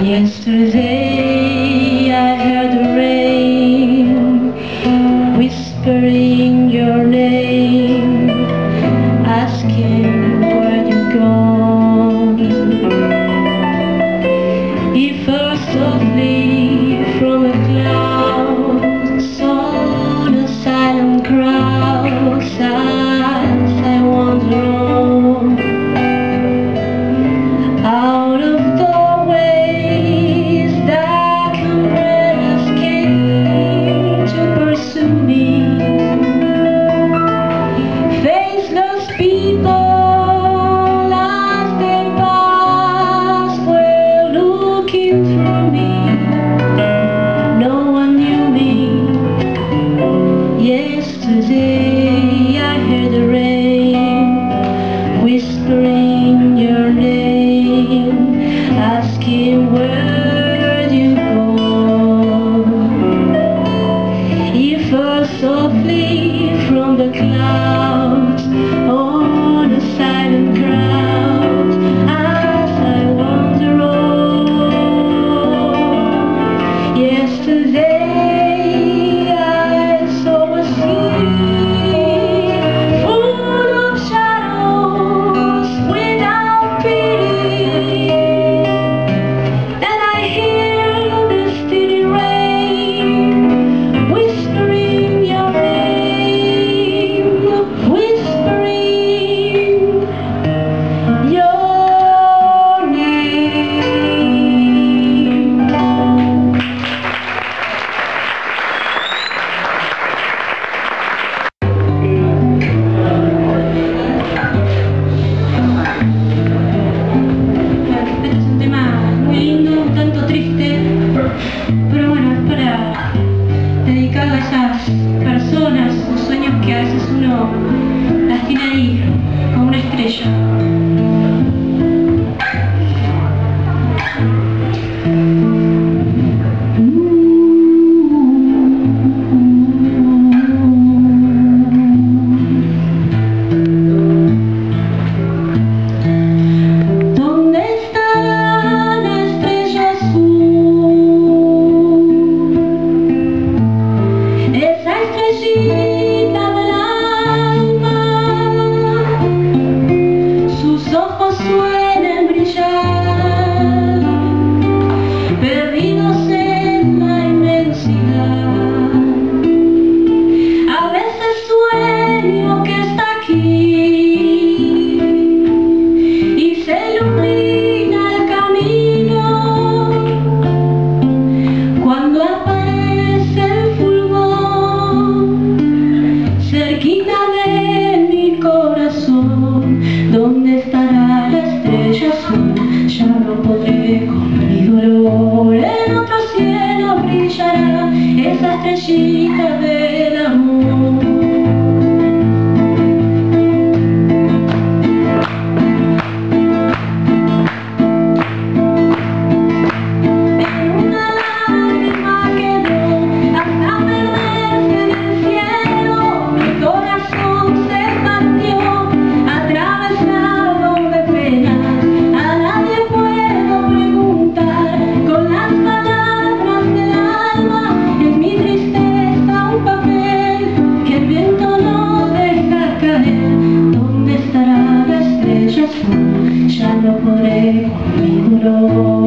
Yesterday I heard the rain whispering your name, asking where you've gone. It fell softly from a cloud, saw the silent crowds as I wander on. Out of doorways, dark umbrellas came to pursue me. Faceless people, as they passed, were looking through me. No one knew me. Yesterday I heard the rain whispering your name, asking where'd you go. You fell softly from the clouds on the silent crowd as I wander on. Yesterday I saw a sea full of shadows without pity. And I hear the steady rain whispering your name, whispering your name. Este es un tema muy lindo, un tanto triste, pero bueno, es para dedicarlo a esas personas o sueños que a veces uno las tiene ahí, como una estrella. ¿Dónde estará la estrella azul? Esa estrellita del alma. Sus ojos suelen brillar, perdidos en la inmensidad. A veces sueño que está aquí y se ilumina el camino cuando aparece el fulgor cerquita de mi corazón. ¿Dónde estará la estrella azul? Ya no podré con mi dolor. En otro cielo brillará esa estrellita del amor. Una lágrima quedó hasta perderse en el cielo. Mi corazón se partió, atravesado de penas. A nadie puedo preguntar con las palabras del alma. Es mi tristeza un papel que el viento no deja caer. ¿Dónde estará la estrella azul? Ya no podré con mi dolor.